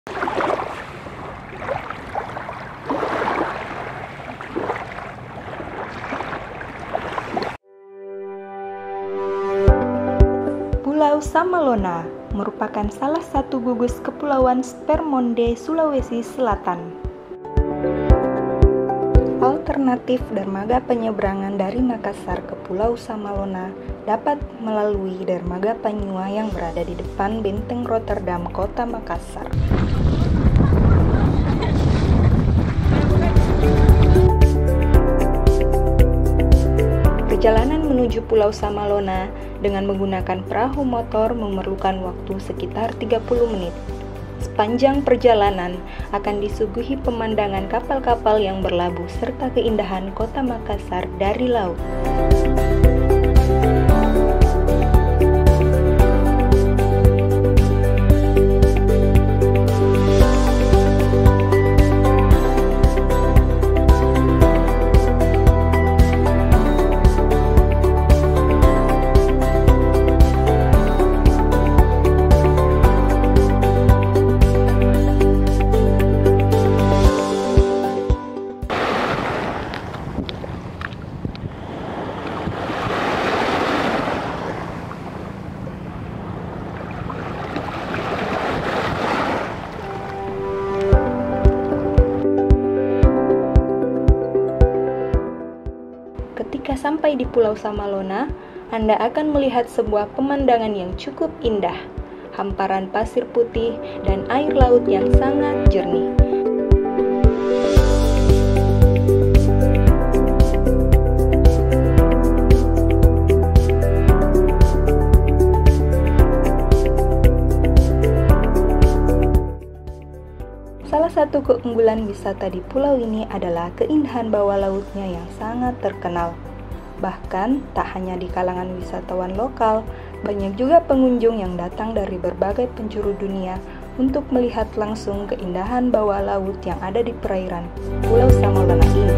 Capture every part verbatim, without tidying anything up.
Pulau Samalona merupakan salah satu gugus kepulauan Spermonde, Sulawesi Selatan. Alternatif dermaga penyeberangan dari Makassar ke Pulau Samalona dapat melalui dermaga Panyua yang berada di depan Benteng Rotterdam, Kota Makassar. Perjalanan menuju Pulau Samalona dengan menggunakan perahu motor memerlukan waktu sekitar tiga puluh menit. Sepanjang perjalanan akan disuguhi pemandangan kapal-kapal yang berlabuh serta keindahan kota Makassar dari laut. Ketika sampai di Pulau Samalona, Anda akan melihat sebuah pemandangan yang cukup indah, hamparan pasir putih dan air laut yang sangat jernih. Salah satu keunggulan wisata di pulau ini adalah keindahan bawah lautnya yang sangat terkenal. Bahkan, tak hanya di kalangan wisatawan lokal, banyak juga pengunjung yang datang dari berbagai penjuru dunia untuk melihat langsung keindahan bawah laut yang ada di perairan Pulau Samalona ini.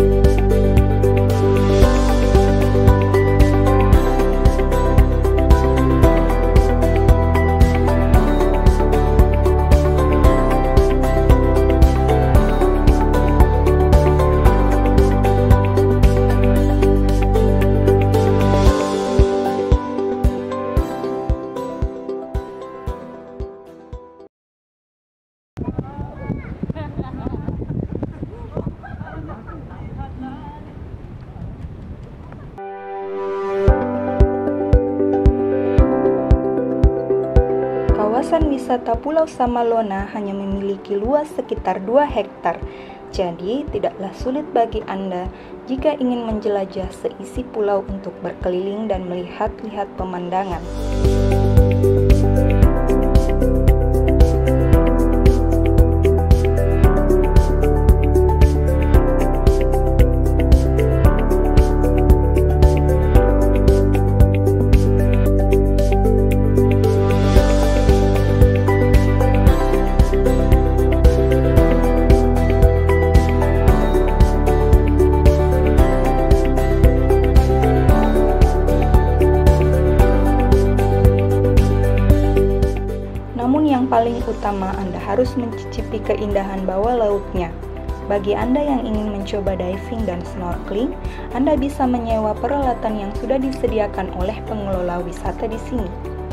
Kawasan wisata Pulau Samalona hanya memiliki luas sekitar dua hektar, jadi tidaklah sulit bagi Anda jika ingin menjelajah seisi pulau untuk berkeliling dan melihat-lihat pemandangan. Paling utama, Anda harus mencicipi keindahan bawah lautnya. Bagi Anda yang ingin mencoba diving dan snorkeling, Anda bisa menyewa peralatan yang sudah disediakan oleh pengelola wisata di sini.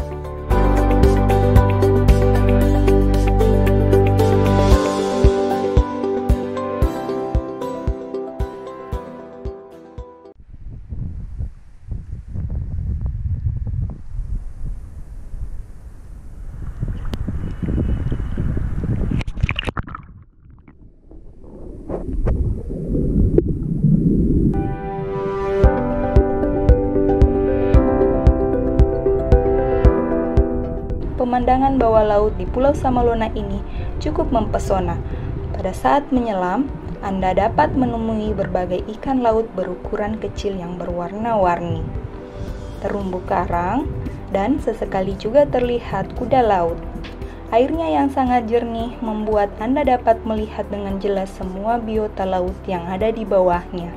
Pemandangan bawah laut di Pulau Samalona ini cukup mempesona. Pada saat menyelam, Anda dapat menemui berbagai ikan laut berukuran kecil yang berwarna-warni, terumbu karang, dan sesekali juga terlihat kuda laut. Airnya yang sangat jernih membuat Anda dapat melihat dengan jelas semua biota laut yang ada di bawahnya.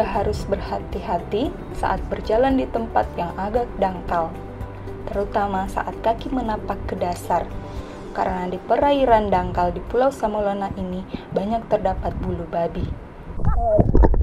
juga harus berhati-hati saat berjalan di tempat yang agak dangkal, terutama saat kaki menapak ke dasar, karena di perairan dangkal di Pulau Samolona ini banyak terdapat bulu babi.